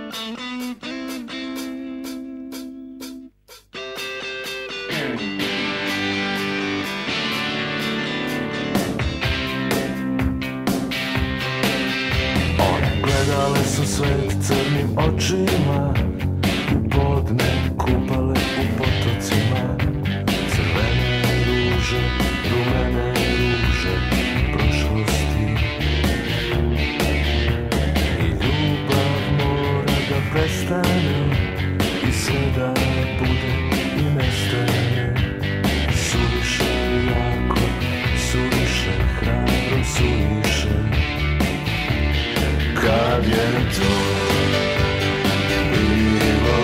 Gledale su svet crnim očima, u podne kupale u potocima. Crvene ruže, rumene ruže prošlosti. I ljubav mora da prestane, i sve da bude i nestane. Suviše jako, suviše hrabro, suviše. Kad je to bilo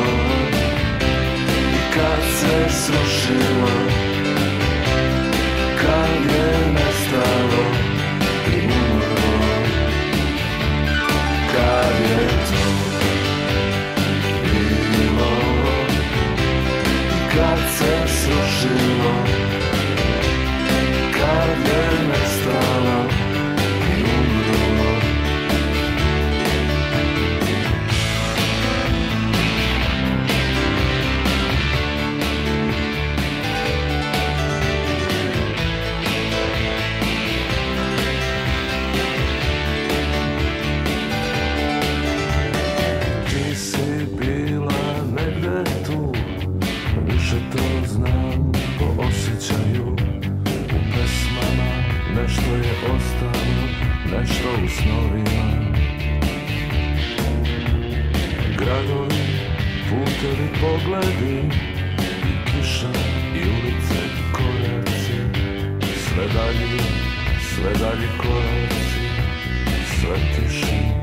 i kad se srušilo, kad je nestalo i umrlo, kad je to bilo i kad se srušilo, kad je nestalo i umrlo. Nešto je ostalo, nešto u snovima. Gradovi, putevi, pogledi, i kiša, i ulice, i koraci. Sve dalji koraci, sve tiši.